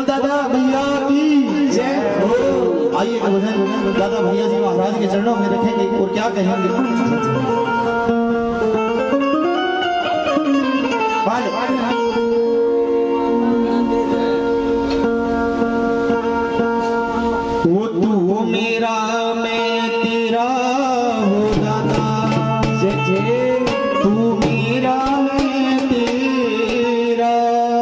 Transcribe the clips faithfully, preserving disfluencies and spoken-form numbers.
दादा भैया की जय हो। आइए भजन दादा भैया जी महाराज के चरणों में रखेंगे और क्या कहेंगे। वो तू मेरा मैं तेरा हो दादा, तू मेरा मैं तेरा।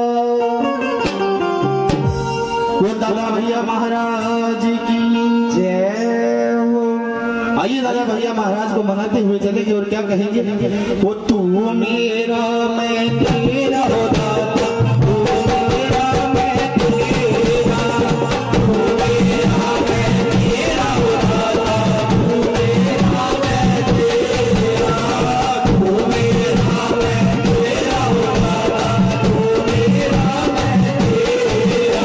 वो दादा भैया महाराज की जय हो। आइए दादा भैया महाराज को मनाते हुए चलेंगे और क्या कहेंगे। वो तू मेरा मैं तेरा हो दादा, तू मेरा मैं तेरा, तू मेरा मैं तेरा हो दादा, तू मेरा मैं तेरा, तू मेरा मैं तेरा हो दादा, तू मेरा मैं तेरा।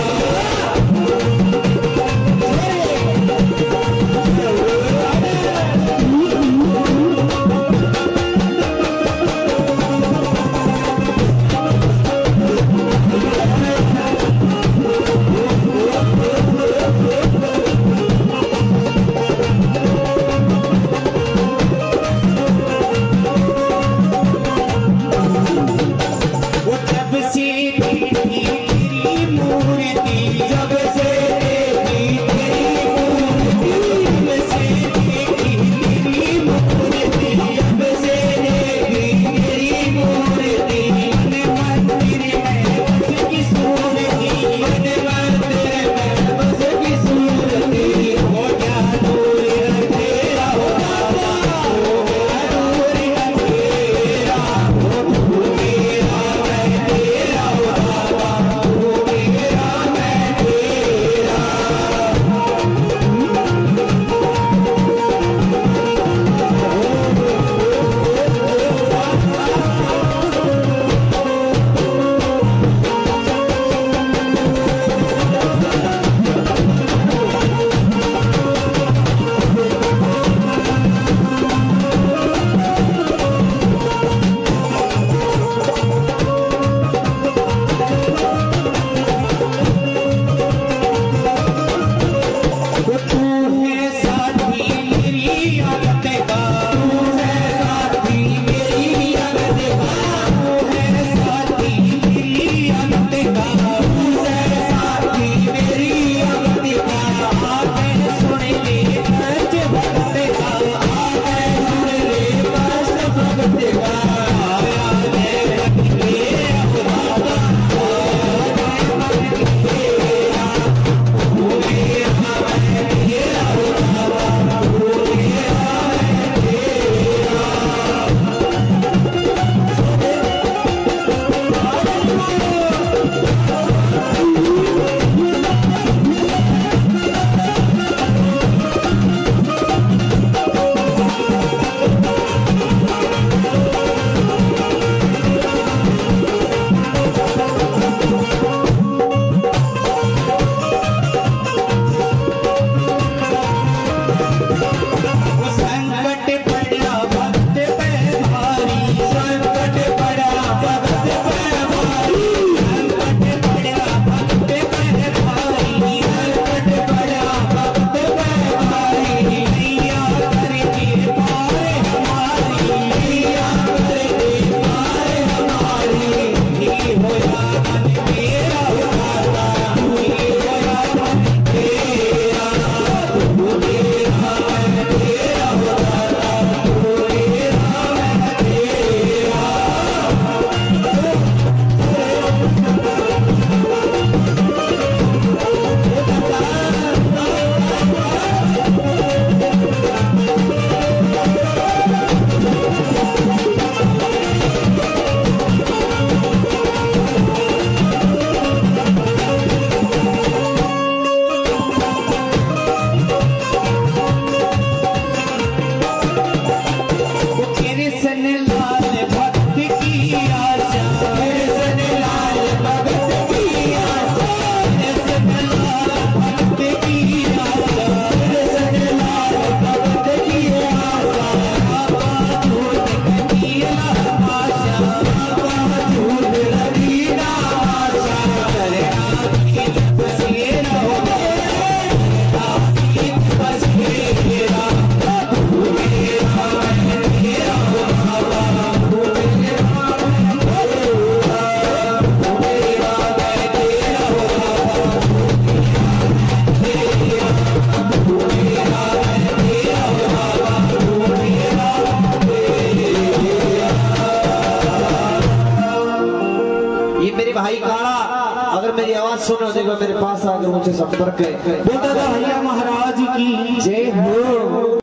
अगर मुझसे संपर्क करें। बोल दादा भैया महाराज की जय हो।